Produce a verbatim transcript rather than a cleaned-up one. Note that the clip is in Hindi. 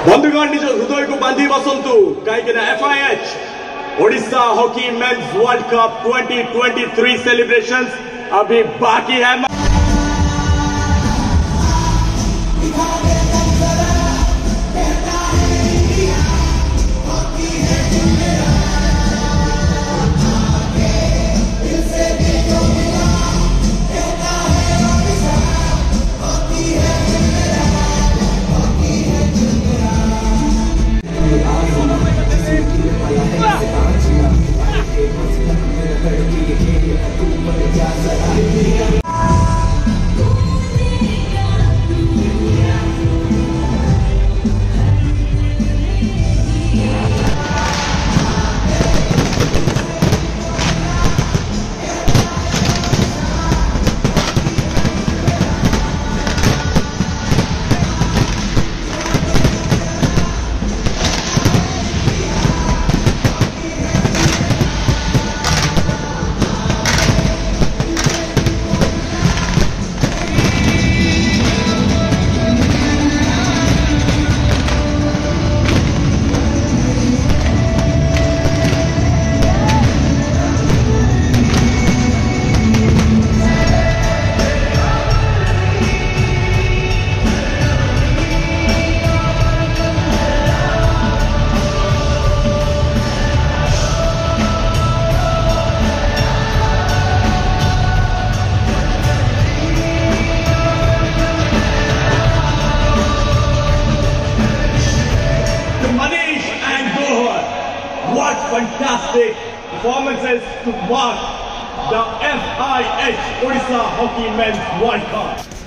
बंधुगण निज हृदय को बांधी बसंतु कहीं FIH Odisha hockey men's world cup twenty twenty three celebrations अभी बाकी है। What fantastic performances to mark the F I H Odisha Hockey Men's World Cup.